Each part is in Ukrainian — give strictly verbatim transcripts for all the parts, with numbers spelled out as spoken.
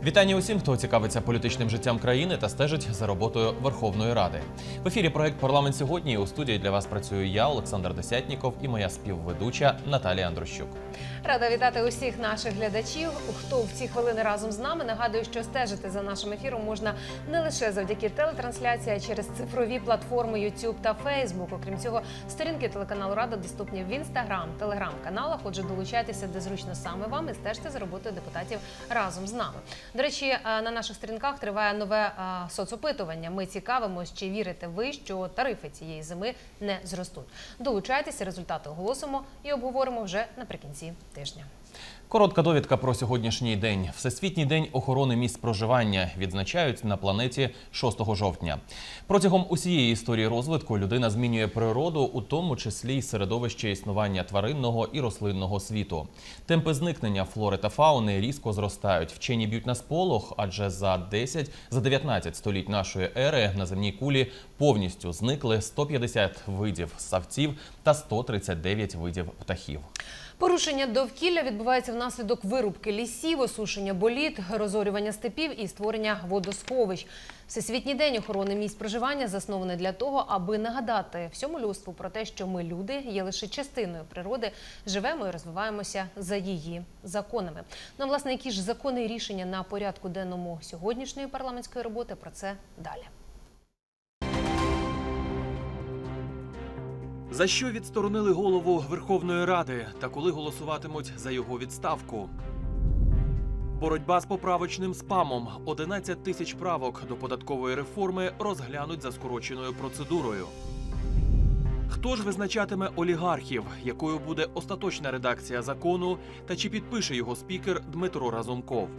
Вітання усім, хто цікавиться політичним життям країни та стежить за роботою Верховної Ради. В ефірі проект «Парламент сьогодні». У студії для вас працюю я, Олександр Десятніков, і моя співведуча Наталія Андрущук. Рада вітати усіх наших глядачів, хто в ці хвилини разом з нами. Нагадую, що стежити за нашим ефіром можна не лише завдяки телетрансляції, а через цифрові платформи YouTube та Facebook. Окрім цього, сторінки телеканалу «Рада» доступні в Інстаграм, Телеграм-каналах. Отже, долучайтеся, де зручно саме вам, і стежте за роботою депутатів разом з нами. До речі, на наших сторінках триває нове соцопитування. Ми цікавимось, чи вірите ви, що тарифи цієї зими не зростуть. Долучайтеся, результати оголосимо і обговоримо вже наприкінці тижня. Коротка довідка про сьогоднішній день. Всесвітній день охорони місць проживання відзначають на планеті шостого жовтня. Протягом усієї історії розвитку людина змінює природу, у тому числі й середовище існування тваринного і рослинного світу. Темпи зникнення флори та фауни різко зростають. Вчені б'ють на сполох, адже за десять, за дев'ятнадцять століть нашої ери на земній кулі повністю зникли сто п'ятдесят видів ссавців та сто тридцять дев'ять видів птахів. Порушення довкілля відбувається внаслідок вирубки лісів, осушення боліт, розорювання степів і створення водосховищ. Всесвітній день охорони місць проживання заснований для того, аби нагадати всьому людству про те, що ми, люди, є лише частиною природи, живемо і розвиваємося за її законами. Ну, а, власне, які ж закони і рішення на порядку денному сьогоднішньої парламентської роботи, про це далі. За що відсторонили голову Верховної Ради та коли голосуватимуть за його відставку? Боротьба з поправочним спамом. одинадцять тисяч правок до податкової реформи розглянуть за скороченою процедурою. Хто ж визначатиме олігархів? Якою буде остаточна редакція закону? Та чи підпише його спікер Дмитро Разумков?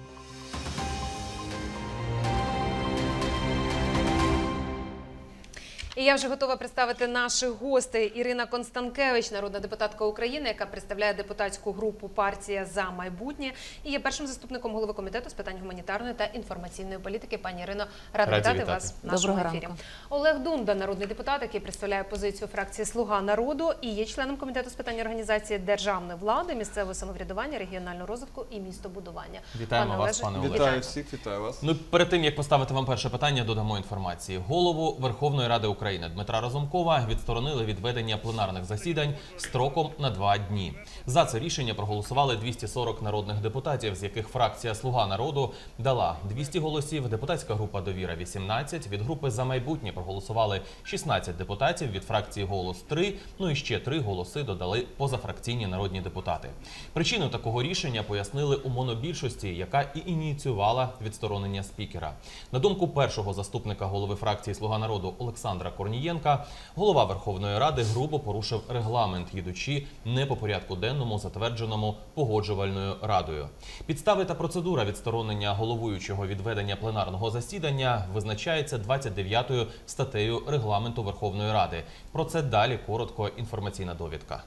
І я вже готова представити наших гостей. Ірина Констанкевич, народна депутатка України, яка представляє депутатську групу «Партія за майбутнє» і є першим заступником голови комітету з питань гуманітарної та інформаційної політики. Пані Ірино, рада вітати, вітати вас в нашому Доброго ефірі. ранку. Олег Дунда, народний депутат, який представляє позицію фракції «Слуга народу» і є членом комітету з питань організації державної влади, місцевого самоврядування, регіонального розвитку і містобудування. Вітаємо пане вас, пане Олеже. Вітаю всіх, вітаю вас. Ну, перед тим, як поставити вам перше питання, додамо інформації. Голову Верховної Ради України Дмитра Разумкова відсторонили від ведення пленарних засідань строком на два дні. За це рішення проголосували двісті сорок народних депутатів, з яких фракція «Слуга народу» дала двісті голосів, депутатська група «Довіра» – вісімнадцять, від групи «За майбутнє» проголосували шістнадцять депутатів, від фракції «Голос» – три, ну і ще три голоси додали позафракційні народні депутати. Причину такого рішення пояснили у монобільшості, яка і ініціювала відсторонення спікера. На думку першого заступника голови фракції «Слуга народу» Олександра Корнієнка, голова Верховної Ради грубо порушив регламент, їдучи не по порядку денному, затвердженому Погоджувальною радою. Підстави та процедура відсторонення головуючого від ведення пленарного засідання визначається двадцять дев'ятою статтею Регламенту Верховної Ради. Про це далі коротко інформаційна довідка.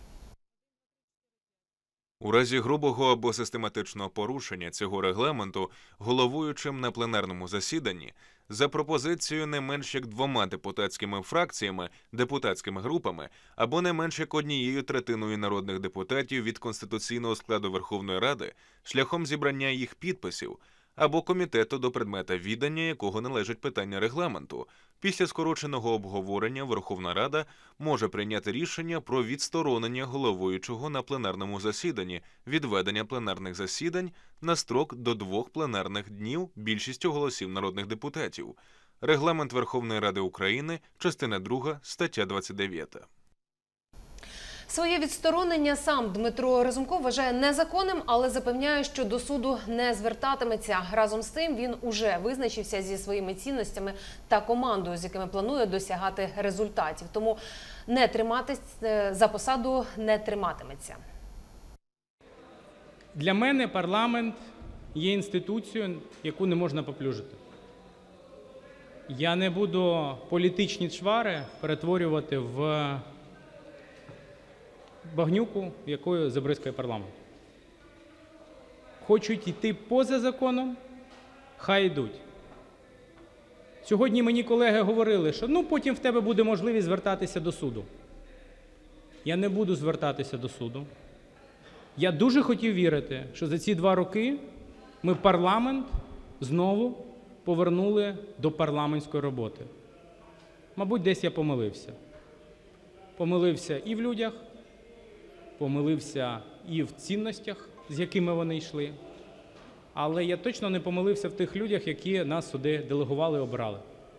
У разі грубого або систематичного порушення цього регламенту головуючим на пленарному засіданні за пропозицією не менш як двома депутатськими фракціями, депутатськими групами або не менш як однією третиною народних депутатів від конституційного складу Верховної Ради шляхом зібрання їх підписів або комітету, до предмета відання якого належить питання регламенту, після скороченого обговорення Верховна Рада може прийняти рішення про відсторонення головуючого на пленарному засіданні від ведення пленарних засідань на строк до двох пленарних днів більшістю голосів народних депутатів. Регламент Верховної Ради України, частина друга, стаття двадцять дев'ята. Своє відсторонення сам Дмитро Разумков вважає незаконним, але запевняє, що до суду не звертатиметься. Разом з тим він уже визначився зі своїми цінностями та командою, з якими планує досягати результатів. Тому не триматись за посаду не триматиметься. Для мене парламент є інституцією, яку не можна поплюжити. Я не буду політичні чвари перетворювати в багнюку, якою забризкає парламент. Хочуть йти поза законом, хай йдуть. Сьогодні мені колеги говорили, що ну потім в тебе буде можливість звертатися до суду. Я не буду звертатися до суду. Я дуже хотів вірити, що за ці два роки Ми парламент знову повернули до парламентської роботи. Мабуть, десь я помилився. Помилився і в людях, помилився і в цінностях, з якими вони йшли. Але я точно не помилився в тих людях, які нас сюди делегували і обрали.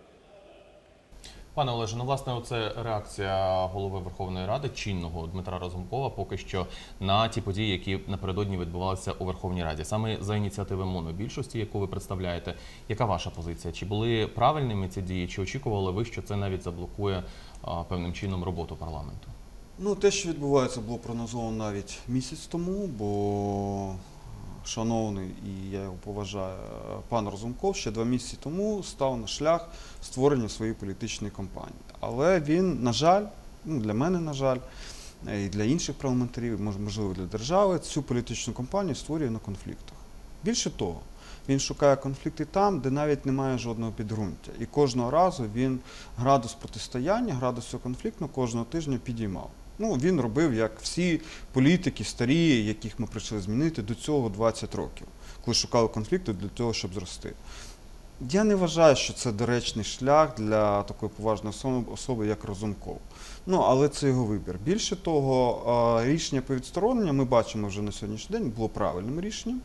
Пане Олеже, ну, власне, оце реакція голови Верховної Ради, чинного Дмитра Разумкова, поки що на ті події, які напередодні відбувалися у Верховній Раді. Саме за ініціативи монобільшості, яку ви представляєте, яка ваша позиція? Чи були правильними ці дії, чи очікували ви, що це навіть заблокує а, певним чином роботу парламенту? Ну, те, що відбувається, було прогнозовано навіть місяць тому, бо шановний, і я його поважаю, пан Разумков ще два місяці тому став на шлях створення своєї політичної кампанії. Але він, на жаль, ну, для мене, на жаль, і для інших парламентарів, можливо, для держави, цю політичну кампанію створює на конфліктах. Більше того, він шукає конфлікти там, де навіть немає жодного підґрунтя. І кожного разу він градус протистояння, градус цього конфлікту кожного тижня підіймав. Ну, він робив, як всі політики старі, яких ми прийшли змінити, до цього двадцять років, коли шукали конфлікту для того, щоб зрости. Я не вважаю, що це доречний шлях для такої поважної особи, як Разумков. Ну, але це його вибір. Більше того, рішення по відстороненню, ми бачимо вже на сьогоднішній день, було правильним рішенням,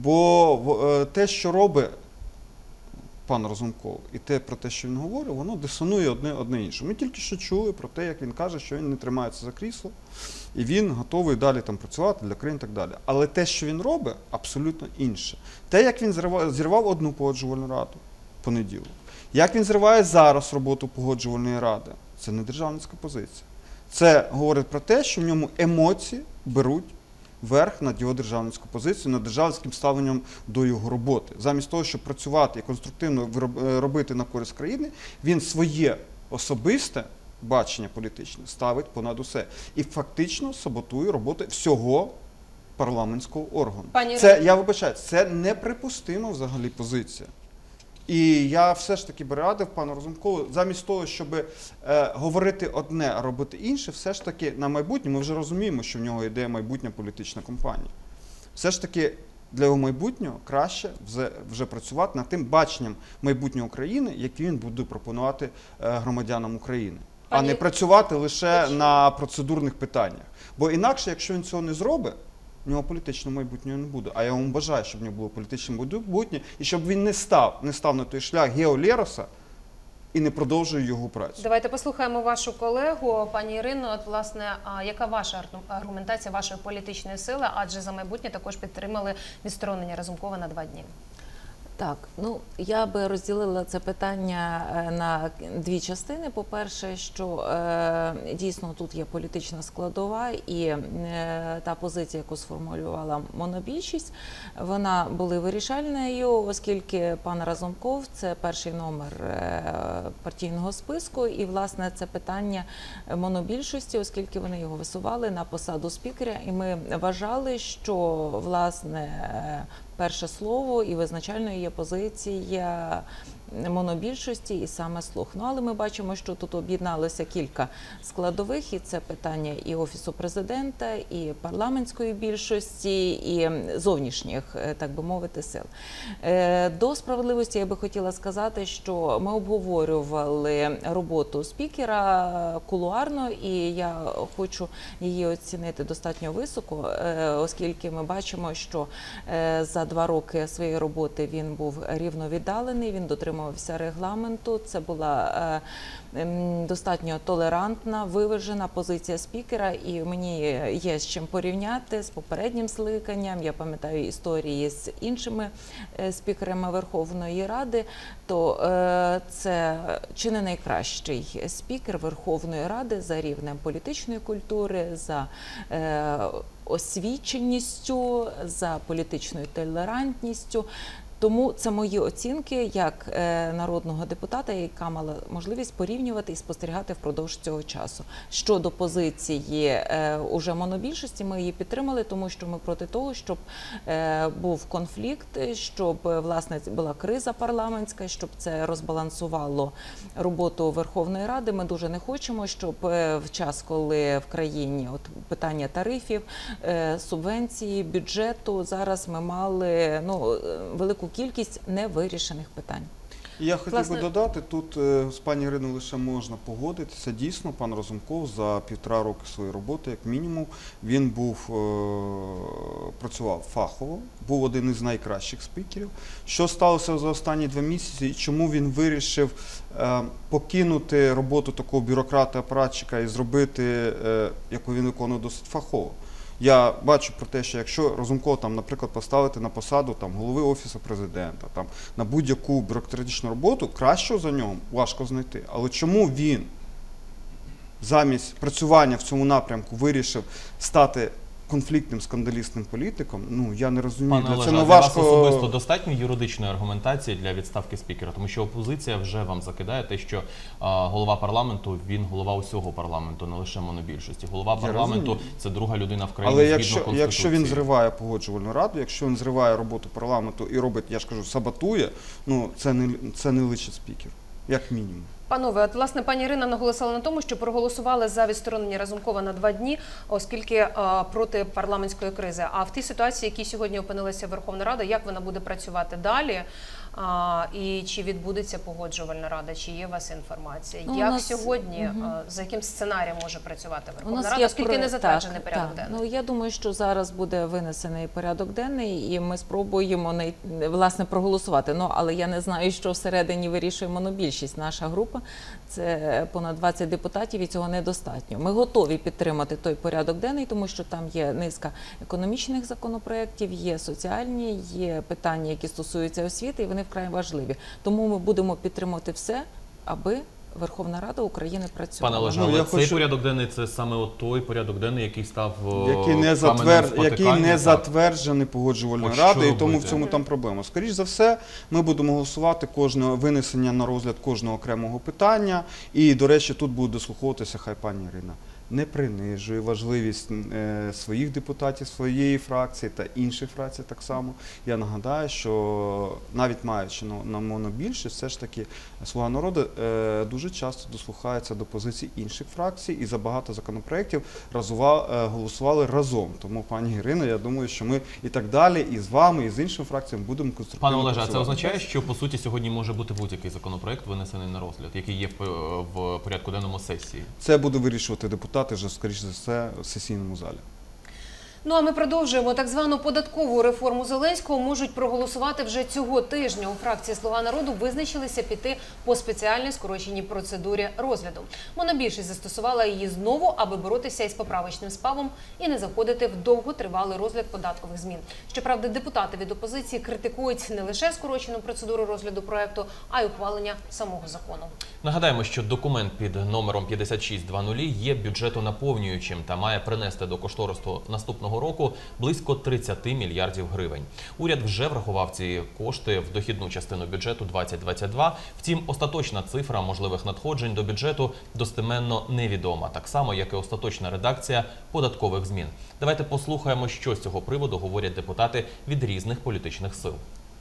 бо те, що робить пан Разумков, і те, про те, що він говорить, воно дисонує одне, одне інше. Ми тільки що чули про те, як він каже, що він не тримається за крісло, і він готовий далі там працювати для країни і так далі. Але те, що він робить, абсолютно інше. Те, як він зірвав, зірвав одну погоджувальну раду в понеділок, як він зриває зараз роботу погоджувальної ради, це не державницька позиція. Це говорить про те, що в ньому емоції беруть верх над його державницькою позицією, над державницьким ставленням до його роботи. Замість того, щоб працювати і конструктивно робити на користь країни, він своє особисте бачення політичне ставить понад усе. І фактично саботує роботу всього парламентського органу. Пані Це, я вибачаю, це неприпустима взагалі позиція. І я все ж таки би радив пану Разумкову, замість того, щоб е, говорити одне, а робити інше, все ж таки на майбутнє, ми вже розуміємо, що в нього йде майбутня політична кампанія. Все ж таки для його майбутнього краще вже, вже працювати над тим баченням майбутнього України, яке він буде пропонувати е, громадянам України. Пані... А не працювати лише на процедурних питаннях. Бо інакше, якщо він цього не зробить, у нього політичного майбутнього не буде. А я вам бажаю, щоб в нього було політичне майбутнє, і щоб він не став, не став на той шлях Гео Лероса і не продовжує його працю. Давайте послухаємо вашу колегу, пані Ірино. От, власне, а яка ваша аргументація вашої політичної сили? Адже «За майбутнє» також підтримали відсторонення Разумкова на два дні. Так, ну я би розділила це питання на дві частини. По-перше, що е, дійсно тут є політична складова, і е, та позиція, яку сформулювала монобільшість, вона була вирішальною, оскільки пан Разумков – це перший номер е, партійного списку, і, власне, це питання монобільшості, оскільки вони його висували на посаду спікера, і ми вважали, що, власне, перше слово і визначальною є позиція монобільшості і саме «Слуг». Ну, але ми бачимо, що тут об'єдналося кілька складових, і це питання і Офісу Президента, і парламентської більшості, і зовнішніх, так би мовити, сил. До справедливості я би хотіла сказати, що ми обговорювали роботу спікера кулуарно, і я хочу її оцінити достатньо високо, оскільки ми бачимо, що за два роки своєї роботи він був рівновіддалений, він дотримувався регламенту, це була е, достатньо толерантна, виважена позиція спікера, і мені є з чим порівняти з попереднім скликанням. Я пам'ятаю історії з іншими е, спікерами Верховної Ради, то е, це чи не найкращий спікер Верховної Ради за рівнем політичної культури, за е, освіченістю, за політичною толерантністю. Тому це мої оцінки як е, народного депутата, яка мала можливість порівнювати і спостерігати впродовж цього часу. Щодо позиції е, уже монобільшості, ми її підтримали, тому що ми проти того, щоб е, був конфлікт, щоб е, власне була криза парламентська, щоб це розбалансувало роботу Верховної Ради. Ми дуже не хочемо, щоб е, в час, коли в країні от питання тарифів, е, субвенції, бюджету, зараз ми мали ну, велику кількість невирішених питань. Я хотів Власне- би додати, тут е, з пані Іриною лише можна погодитися. Дійсно, пан Разумков за півтора роки своєї роботи, як мінімум, він був, е, працював фахово, був один із найкращих спікерів. Що сталося за останні два місяці і чому він вирішив е, покинути роботу такого бюрократа-апаратчика і зробити, е, яку він виконує досить фахово? Я бачу про те, що якщо Разумкова, там, наприклад, поставити на посаду там, голови Офісу Президента, там, на будь-яку бюрократичну роботу, кращого за нього важко знайти. Але чому він замість працювання в цьому напрямку вирішив стати конфліктним, скандалістним політиком, ну, я не розумію. Пане Для Олеже, цього а для вас важко... особисто достатньо юридичної аргументації для відставки спікера? Тому що опозиція вже вам закидає те, що а, голова парламенту, він голова усього парламенту, не лише монобільшості. Голова Я парламенту розумію. – це друга людина в країні Але згідно якщо, Конституції. якщо він зриває погоджувальну раду, якщо він зриває роботу парламенту і робить, я ж кажу, саботує, ну, це не, це не лише спікер, як мінімум. Панове, от, власне, пані Ірина наголосила на тому, що проголосували за відсторонення Разумкова на два дні, оскільки а, проти парламентської кризи. А в тій ситуації, в якій сьогодні опинилася Верховна Рада, як вона буде працювати далі? А, і чи відбудеться погоджувальна рада? Чи є у вас інформація? Ну, у як нас- сьогодні, Мгм. а, за яким сценарієм може працювати У Верховна нас Рада, є оскільки про- не затверджений так, порядок так. денний? Ну, я думаю, що зараз буде винесений порядок денний, і ми спробуємо най- власне проголосувати. Ну, але я не знаю, що всередині вирішує монобільшість. Наша група – це понад двадцять депутатів, і цього недостатньо. Ми готові підтримати той порядок денний, тому що там є низка економічних законопроєктів, є соціальні, є питання, які стосуються освіти, і вони вкрай важливі. Тому ми будемо підтримувати все, аби Верховна Рада України працювала. Пане Олеже, Ну, але я цей хочу- порядок денний – це саме от той порядок денний, який став о, Який не, каменем затвер... який спотикання, не так. затверджений погоджувальною От що радою, і тому в робити? цьому там проблема. Скоріше за все, ми будемо голосувати кожного винесення на розгляд кожного окремого питання. І, до речі, тут буде дослуховуватися, хай пані Ірина не принижує важливість е, своїх депутатів, своєї фракції та інших фракцій так само. Я нагадаю, що навіть маючи на, на монобільшість, все ж таки «Слуга народу» е, дуже часто дослухається до позицій інших фракцій і за багато законопроєктів разува, е, голосували разом. Тому, пані Ірино, я думаю, що ми і так далі, і з вами, і з іншими фракціями будемо конструктивно Пане Олеже, а це працювати. означає, що по суті сьогодні може бути будь-який законопроект винесений на розгляд, який є в, в порядку денному сесії? Це буде вирішувати депутати вже, скоріше за все, в сесійному залі. Ну а ми продовжуємо. Так звану податкову реформу Зеленського можуть проголосувати вже цього тижня. У фракції «Слуга народу» визначилися піти по спеціальній скороченій процедурі розгляду. Монобільшість застосувала її знову, аби боротися із поправочним спамом і не заходити в довготривалий розгляд податкових змін. Щоправда, депутати від опозиції критикують не лише скорочену процедуру розгляду проекту, а й ухвалення самого закону. Нагадаємо, що документ під номером п'ятдесят шість двадцять є бюджетонаповнюючим та має принести до кошторису наступного року близько тридцять мільярдів гривень. Уряд вже врахував ці кошти в дохідну частину бюджету двадцять двадцять два. Втім, остаточна цифра можливих надходжень до бюджету достеменно невідома, так само, як і остаточна редакція податкових змін. Давайте послухаємо, що з цього приводу говорять депутати від різних політичних сил.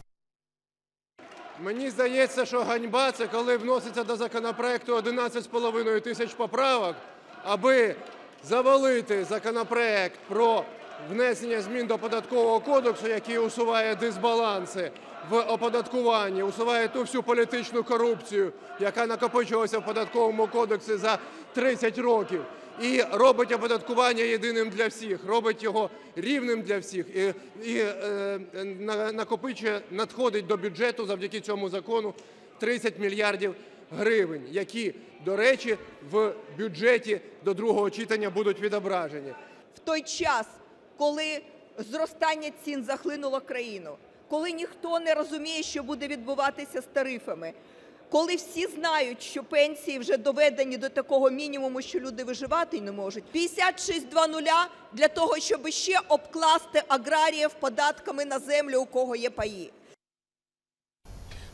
Мені здається, що ганьба – це коли вноситься до законопроекту одинадцять з половиною тисяч поправок, аби завалити законопроект про внесення змін до Податкового кодексу, який усуває дисбаланси в оподаткуванні, усуває ту всю політичну корупцію, яка накопичувалася в Податковому кодексі за тридцять років. І робить оподаткування єдиним для всіх, робить його рівним для всіх і, і е, накопичує, надходить до бюджету завдяки цьому закону тридцять мільярдів гривень, які, до речі, в бюджеті до другого читання будуть відображені. В той час, коли зростання цін захлинуло країну, коли ніхто не розуміє, що буде відбуватися з тарифами, коли всі знають, що пенсії вже доведені до такого мінімуму, що люди виживати не можуть. п'ятдесят шість двадцять для того, щоб ще обкласти аграріїв податками на землю, у кого є паї.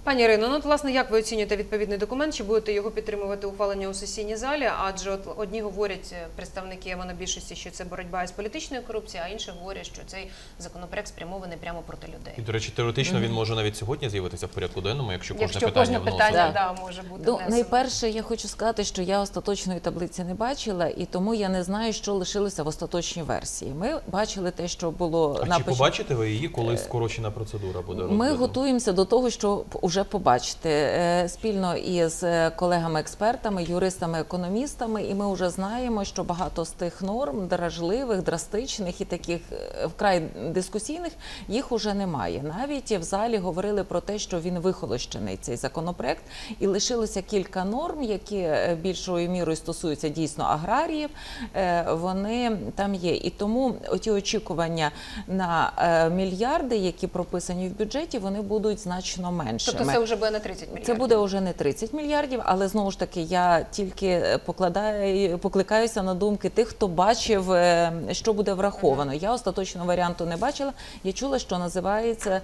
Пані Ірино, ну от, власне, як ви оцінюєте відповідний документ? Чи будете його підтримувати ухвалення у сесійній залі? Адже от одні говорять, представники монобільшості, що це боротьба з політичною корупцією, а інші говорять, що цей законопроект спрямований прямо проти людей. І, до речі, теоретично він може навіть сьогодні з'явитися в порядку денному, якщо кожне Якщо питання кожне вносить. питання, да, може бути Ну, внесено. найперше, я хочу сказати, що я остаточної таблиці не бачила, і тому я не знаю, що лишилося в остаточній версії. Ми бачили те, що було А на чи поч- побачите ви її, коли скорочена процедура буде Ми розгляду? готуємося до того, що вже побачити Е, спільно із колегами-експертами, юристами, економістами, і ми вже знаємо, що багато з тих норм дражливих, драстичних і таких е, вкрай дискусійних, їх уже немає. Навіть в залі говорили про те, що він вихолощений, цей законопроект, і лишилося кілька норм, які е, більшою мірою стосуються дійсно аграріїв, е, вони там є. І тому оті очікування на е, мільярди, які прописані в бюджеті, вони будуть значно меншими. Тобто це вже буде на тридцять мільярдів? Це буде вже не тридцять мільярдів, але знову ж таки я тільки покладаю, покликаюся на думки тих, хто бачив, е, що буде враховано. Я остаточного варіанту не бачила. Я чула, що називається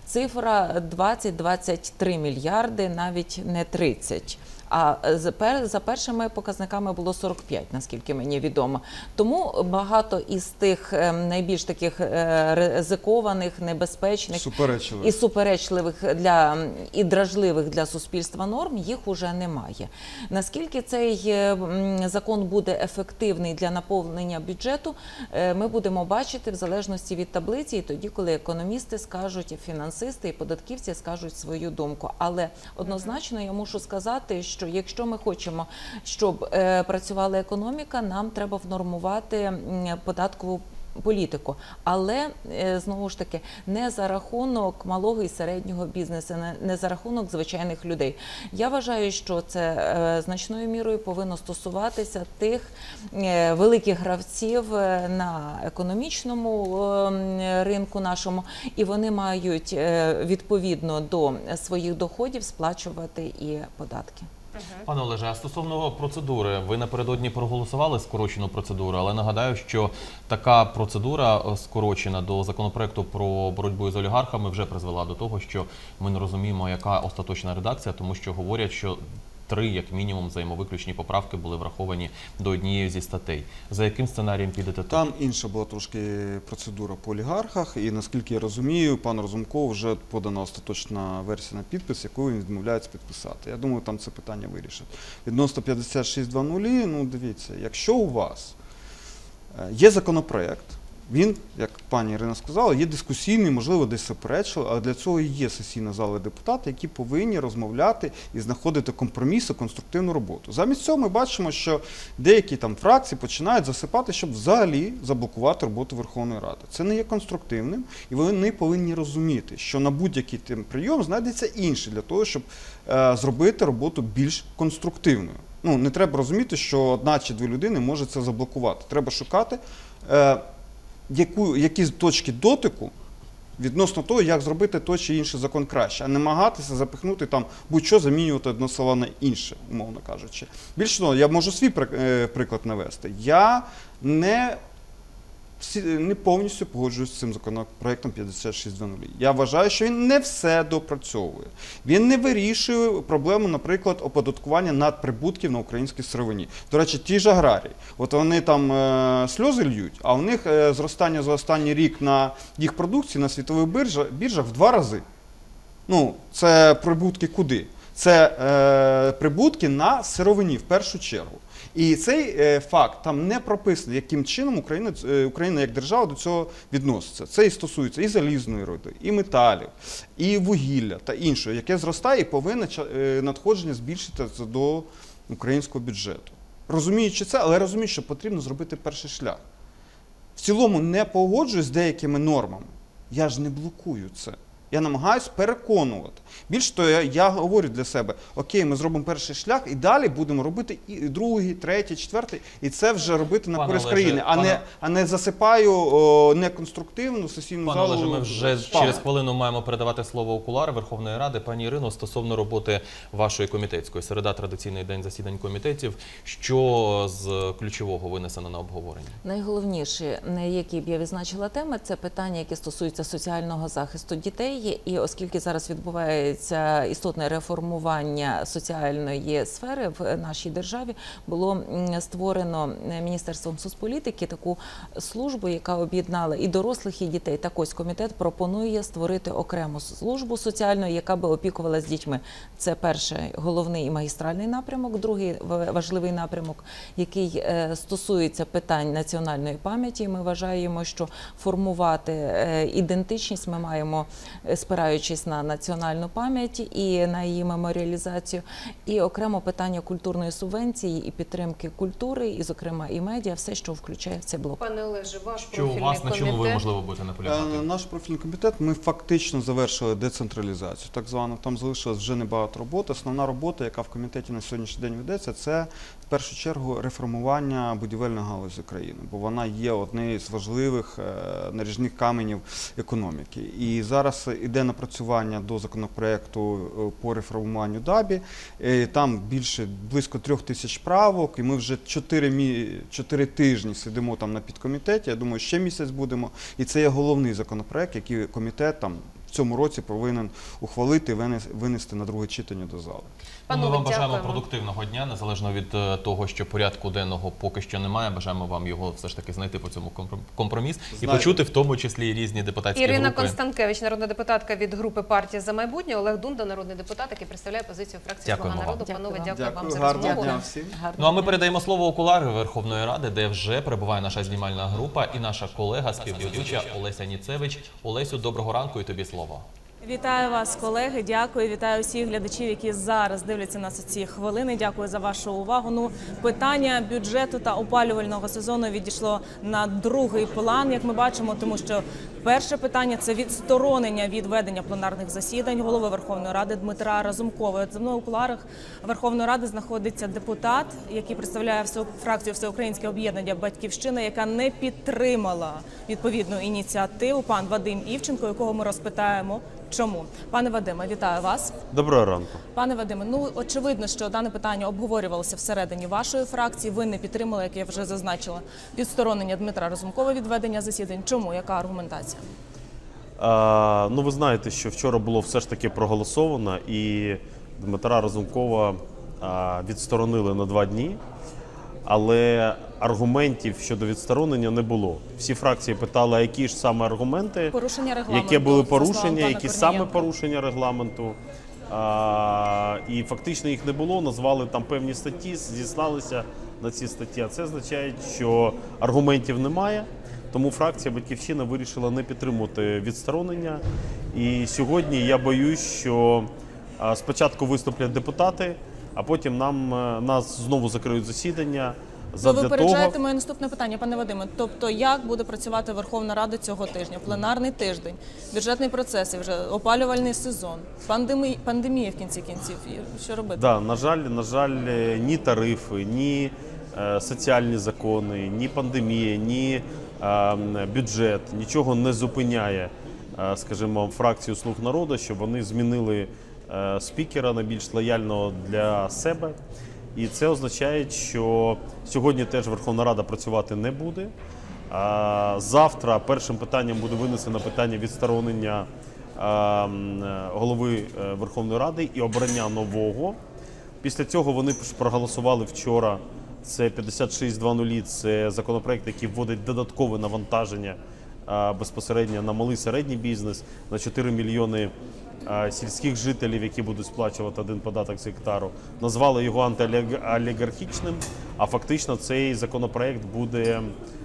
цифра двадцять - двадцять три мільярди, навіть не тридцять. А за пер- за першими показниками було сорок п'ять, наскільки мені відомо. Тому багато із тих е, найбільш таких е, ризикованих, небезпечних Суперечливих. і суперечливих для і дражливих для суспільства норм їх уже немає. Наскільки цей е, м, закон буде ефективний для наповнення бюджету, е, ми будемо бачити в залежності від таблиці, і тоді, коли економісти скажуть, і фінансисти, і податківці скажуть свою думку. Але однозначно я мушу сказати, що якщо ми хочемо, щоб е, працювала економіка, нам треба внормувати м, податкову політику, але е, знову ж таки не за рахунок малого і середнього бізнесу, не, не за рахунок звичайних людей. Я вважаю, що це е, значною мірою повинно стосуватися тих е, великих гравців е, на економічному е, ринку нашому, і вони мають е, відповідно до своїх доходів сплачувати і податки. Пане Олеже, а стосовно процедури, ви напередодні проголосували скорочену процедуру, але нагадаю, що така процедура скорочена до законопроекту про боротьбу з олігархами вже призвела до того, що ми не розуміємо, яка остаточна редакція, тому що говорять, що три, як мінімум, взаємовиключні поправки були враховані до однієї зі статей. За яким сценарієм підете тут? Там інша була трошки процедура по олігархах, і наскільки я розумію, пан Разумков вже подана остаточна версія на підпис, яку він відмовляється підписати. Я думаю, там це питання вирішать. Відносно п'ятдесят шість двадцять, ну дивіться, якщо у вас є законопроект, він, як пані Ірина сказала, є дискусійний, можливо, десь суперечливий, але для цього і є сесійна зала депутати, які повинні розмовляти і знаходити компроміси, конструктивну роботу. Замість цього ми бачимо, що деякі там фракції починають засипати, щоб взагалі заблокувати роботу Верховної Ради. Це не є конструктивним, і вони повинні розуміти, що на будь-який тим прийом знайдеться інший для того, щоб е, зробити роботу більш конструктивною. Ну, не треба розуміти, що одна чи дві людини може це заблокувати. Треба шукати е, Яку, які точки дотику відносно того, як зробити той чи інший закон краще, а не намагатися запихнути там будь-що, замінювати одне слово на інше, умовно кажучи. Більше того, я можу свій приклад навести. Я не, не повністю погоджуюсь з цим законопроектом п'ятдесят шість двадцять. Я вважаю, що він не все допрацьовує. Він не вирішує проблему, наприклад, оподаткування надприбутків на українській сировині. До речі, ті ж аграрії. От вони там е, сльози льють, а у них е, зростання за останній рік на їх продукції на світових біржах, біржах в два рази. Ну, це прибутки куди? Це е, прибутки на сировині в першу чергу. І цей е, факт там не прописаний, яким чином Україна, е, Україна як держава до цього відноситься. Це і стосується і залізної руди, і металів, і вугілля та іншого, яке зростає і повинно е, надходження збільшитися до українського бюджету. Розуміючи це, але розумію, що потрібно зробити перший шлях. В цілому не погоджуюсь з деякими нормами. Я ж не блокую це. Я намагаюся переконувати. Більше того, я, я говорю для себе, окей, ми зробимо перший шлях і далі будемо робити і другий, третій, четвертий, і це вже робити на Пане користь Олеже, країни, а, пане... не, а не засипаю о, неконструктивну сесійну Пане залу. Олеже, ми вже спам. через хвилину маємо передавати слово у кулуари Верховної Ради. Пані Ірино, стосовно роботи вашої комітетської, середа – традиційний день засідань комітетів. Що з ключового винесено на обговорення? Найголовніше, які б я відзначила теми, це питання, які стосуються соціального захисту дітей, ідеї, і оскільки зараз відбувається істотне реформування соціальної сфери в нашій державі, було створено Міністерством соцполітики таку службу, яка об'єднала і дорослих, і дітей. Так ось комітет пропонує створити окрему службу соціальну, яка би опікувалася дітьми. Це перший головний і магістральний напрямок, другий важливий напрямок, який стосується питань національної пам'яті. Ми вважаємо, що формувати ідентичність ми маємо, спираючись на національну пам'ять і на її меморіалізацію, і окремо питання культурної субвенції і підтримки культури, і, зокрема, і медіа, все, що включає в цей блок. Пане Олеже, ваш Що профільний у вас, на чому ви, комітет? можливо, будете наполягати? Наш профільний комітет, ми фактично завершили децентралізацію, так звану. Там залишилось вже небагато роботи. Основна робота, яка в комітеті на сьогоднішній день ведеться, це в першу чергу реформування будівельної галузі країни, бо вона є однією з важливих наріжних каменів економіки. І зараз іде напрацювання до законопроекту по реформуванню ДАБІ. Там більше близько трьох тисяч правок, і ми вже чотири, чотири тижні сидимо там на підкомітеті. Я думаю, ще місяць будемо. І це є головний законопроект, який комітет там в цьому році повинен ухвалити і винести на друге читання до зали. Ну, ми вам бажаємо дякуємо. продуктивного дня, незалежно від того, що порядку денного поки що немає. Бажаємо вам його все ж таки знайти по цьому компроміс і Знаєте. почути в тому числі і різні депутатські Ірина групи. Констанкевич, народна депутатка від групи «Партія за майбутнє», Олег Дунда, народний депутат, який представляє позицію фракції «Слуга Дякуємо народу». вам. Панове, Дякую дякую Дякую, вам за гарного розмову. дня всім. Ну а ми передаємо слово у кулуари Верховної Ради, де вже перебуває наша знімальна група і наша колега, співведуча Олеся Ніцевич. Олесю, доброго ранку і тобі слово. Вітаю вас, колеги. Дякую. Вітаю всіх глядачів, які зараз дивляться нас у ці хвилини. Дякую за вашу увагу. Ну, питання бюджету та опалювального сезону відійшло на другий план, як ми бачимо, тому що перше питання – це відсторонення від ведення пленарних засідань голови Верховної Ради Дмитра Разумкова. От за мною у кулуарах Верховної Ради знаходиться депутат, який представляє фракцію Всеукраїнське об'єднання «Батьківщина», яка не підтримала відповідну ініціативу, пан Вадим Івченко, якого ми розпитаємо, чому. Пане Вадиме, вітаю вас. Доброго ранку. Пане Вадиме, ну очевидно, що дане питання обговорювалося всередині вашої фракції. Ви не підтримали, як я вже зазначила, відсторонення Дмитра Разумкова від ведення засідань. Чому? Яка аргументація? А, ну, ви знаєте, що вчора було все ж таки проголосовано, і Дмитра Разумкова а, відсторонили на два дні, але аргументів щодо відсторонення не було. Всі фракції питали, а які ж саме аргументи, Порушення регламенту, які були за словами порушення, пана які саме Корнієнка. порушення регламенту. А, і фактично їх не було, назвали там певні статті, зіслалися на ці статті. А це означає, що аргументів немає. Тому фракція «Батьківщина» вирішила не підтримувати відсторонення. І сьогодні я боюсь, що а, спочатку виступлять депутати, а потім нам, нас знову закриють засідання. Ви випереджаєте моє наступне питання, пане Вадиме. Тобто, як буде працювати Верховна Рада цього тижня? Пленарний тиждень, бюджетний процес, і вже опалювальний сезон, пандемія, пандемія в кінці кінців. Що робити? Да, на жаль, на жаль, ні тарифи, ні е, соціальні закони, ні пандемія, ні е, бюджет, нічого не зупиняє, е, скажімо, фракцію «Слуг народу», щоб вони змінили е, спікера на більш лояльного для себе. І це означає, що сьогодні теж Верховна Рада працювати не буде. А завтра першим питанням буде винесено питання відсторонення а, голови Верховної Ради і обрання нового. Після цього вони проголосували вчора, це п'ятдесят шість двадцять, це законопроект, який вводить додаткове навантаження а, безпосередньо на малий середній бізнес, на чотири мільйони сільських жителів, які будуть сплачувати один податок з гектару. Назвали його антиолігархічним, а фактично цей законопроект буде,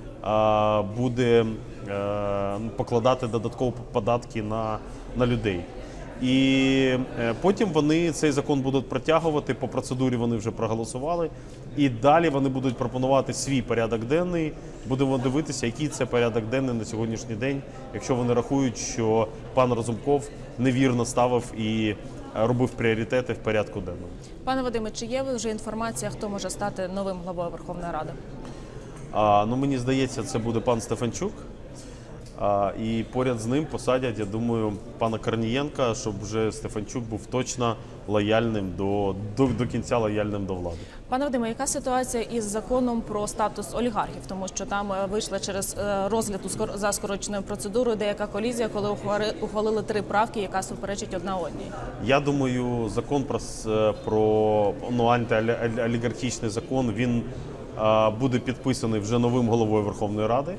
буде покладати додаткові податки на, на людей. І потім вони цей закон будуть протягувати, по процедурі вони вже проголосували, і далі вони будуть пропонувати свій порядок денний. Будемо дивитися, який це порядок денний на сьогоднішній день, якщо вони рахують, що пан Разумков невірно ставив і робив пріоритети в порядку денному. Пане Вадиме, чи є вже інформація, хто може стати новим главою Верховної Ради? А, ну, мені здається, це буде пан Стефанчук. А, і поряд з ним посадять, я думаю, пана Корнієнка, щоб вже Стефанчук був точно лояльним до, до, до кінця лояльним до влади. Пане Вадиме, яка ситуація із законом про статус олігархів? Тому що там е, вийшла через е, розгляд у скор- за скороченою процедурою деяка колізія, коли ухвали- ухвалили три правки, яка суперечить одна одній. Я думаю, закон про, с- про ну, антиолігархічний закон, він а, буде підписаний вже новим головою Верховної Ради.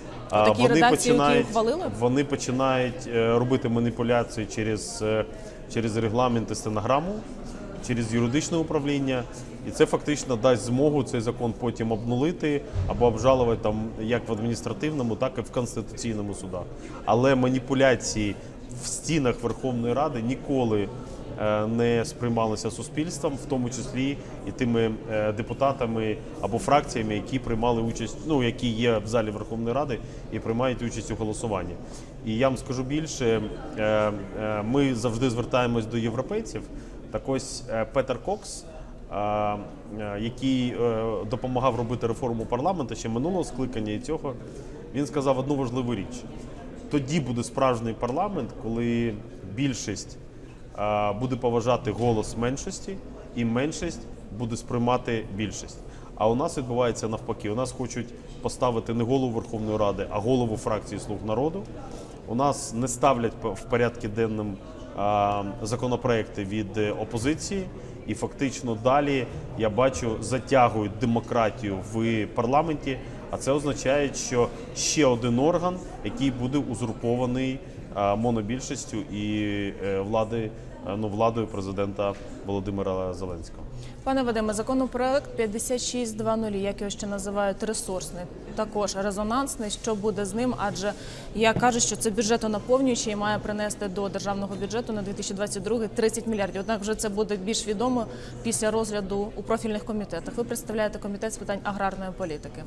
У такій редакції, які ухвалили? Вони починають е, робити маніпуляції через, е, через регламент і стенограму, через юридичне управління. І це фактично дасть змогу цей закон потім обнулити або обжалувати там як в адміністративному, так і в Конституційному судах. Але маніпуляції в стінах Верховної Ради ніколи е, не сприймалися суспільством, в тому числі і тими е, депутатами або фракціями, які приймали участь, ну, які є в залі Верховної Ради і приймають участь у голосуванні. І я вам скажу більше, е, е, ми завжди звертаємось до європейців. Так ось е, Петер Кокс, е, е, який е, допомагав робити реформу парламенту ще минулого скликання і цього, він сказав одну важливу річ. Тоді буде справжній парламент, коли більшість а, буде поважати голос меншості, і меншість буде сприймати більшість. А у нас відбувається навпаки. У нас хочуть поставити не голову Верховної Ради, а голову фракції «Слуг народу». У нас не ставлять в порядку денним а, законопроекти від опозиції. І фактично далі, я бачу, затягують демократію в парламенті. А це означає, що ще один орган, який буде узурпований а, монобільшістю і е, влади, ну, владою президента Володимира Зеленського. Пане Вадиме, законопроект п'ятдесят шість двадцять, як його ще називають, ресурсний, також резонансний. Що буде з ним? Адже я кажу, що це бюджетонаповнюючий і має принести до державного бюджету на дві тисячі двадцять другий тридцять мільярдів. Однак вже це буде більш відомо після розгляду у профільних комітетах. Ви представляєте комітет з питань аграрної політики.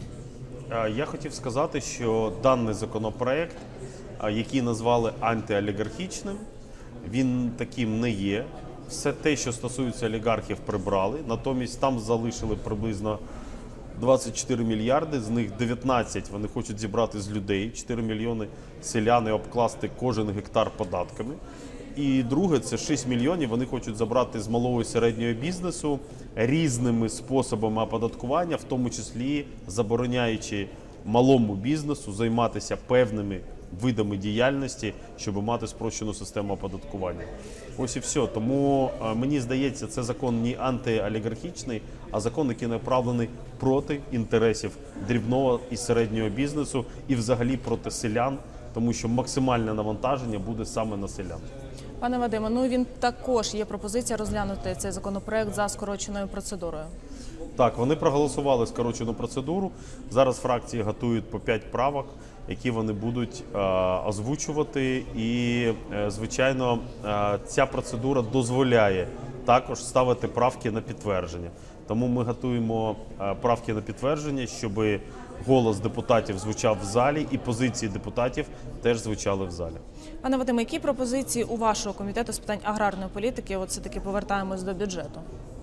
Я хотів сказати, що даний законопроект, який назвали антиолігархічним, він таким не є. Все те, що стосується олігархів, прибрали. Натомість там залишили приблизно двадцять чотири мільярди, з них дев'ятнадцять вони хочуть зібрати з людей, чотири мільйони селян і обкласти кожен гектар податками. І друге, це шість мільйонів вони хочуть забрати з малого і середнього бізнесу різними способами оподаткування, в тому числі забороняючи малому бізнесу займатися певними видами діяльності, щоб мати спрощену систему оподаткування. Ось і все. Тому мені здається, це закон не антиолігархічний, а закон, який направлений проти інтересів дрібного і середнього бізнесу і взагалі проти селян, тому що максимальне навантаження буде саме на селян. Пане Вадиме, ну він також є пропозиція розглянути цей законопроект за скороченою процедурою. Так, вони проголосували скорочену процедуру. Зараз фракції готують по п'ять правок, які вони будуть е, озвучувати. І, е, звичайно, е, ця процедура дозволяє також ставити правки на підтвердження. Тому ми готуємо е, правки на підтвердження, щоб голос депутатів звучав в залі і позиції депутатів теж звучали в залі. Пане Вадиме, які пропозиції у вашого комітету з питань аграрної політики? От все-таки повертаємось до бюджету.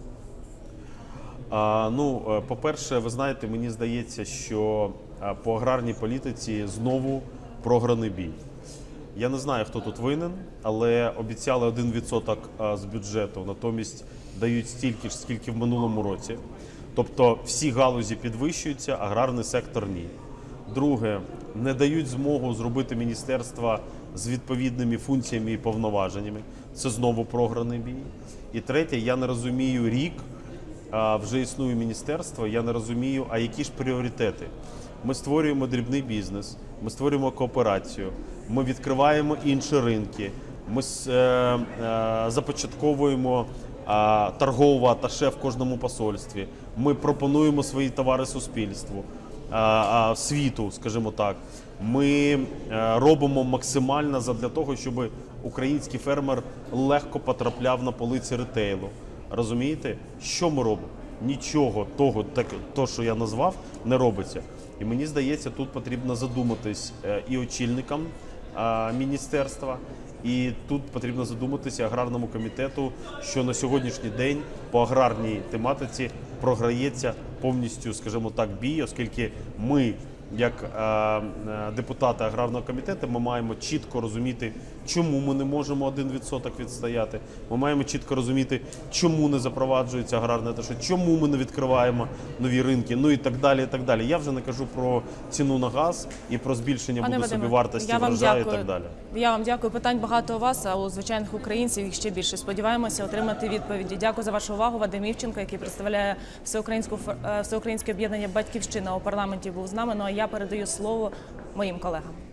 А, ну, по-перше, ви знаєте, мені здається, що по аграрній політиці знову програний бій. Я не знаю, хто тут винен, але обіцяли один відсоток з бюджету, натомість дають стільки ж, скільки в минулому році. Тобто всі галузі підвищуються, аграрний сектор ні. Друге, не дають змогу зробити міністерства з відповідними функціями і повноваженнями. Це знову програний бій. І третє, я не розумію рік, вже існує міністерство, я не розумію, а які ж пріоритети. Ми створюємо дрібний бізнес, ми створюємо кооперацію, ми відкриваємо інші ринки, ми е, е, започатковуємо е, торгове аташе в кожному посольстві, ми пропонуємо свої товари суспільству, е, е, світу, скажімо так. Ми е, робимо максимально для того, щоб український фермер легко потрапляв на полиці ретейлу. Розумієте, що ми робимо? Нічого того, так, то, що я назвав, не робиться. І мені здається, тут потрібно задуматись і очільникам міністерства, і тут потрібно задуматися аграрному комітету, що на сьогоднішній день по аграрній тематиці програється повністю, скажімо так, бій, оскільки ми як е, е, депутати аграрного комітету, ми маємо чітко розуміти, чому ми не можемо один відсоток відстояти. Ми маємо чітко розуміти, чому не запроваджується аграрне те, чому ми не відкриваємо нові ринки, ну і так далі. І так далі. Я вже не кажу про ціну на газ і про збільшення буде собівартості врожаю і так далі. Я вам дякую. Питань багато у вас, а у звичайних українців їх ще більше. Сподіваємося отримати відповіді. Дякую за вашу увагу. Вадим Івченко, який представляє всеукраїнську всеукраїнське об'єднання «Батьківщина» у парламенті, був з нами. Ну а я передаю слово моїм колегам.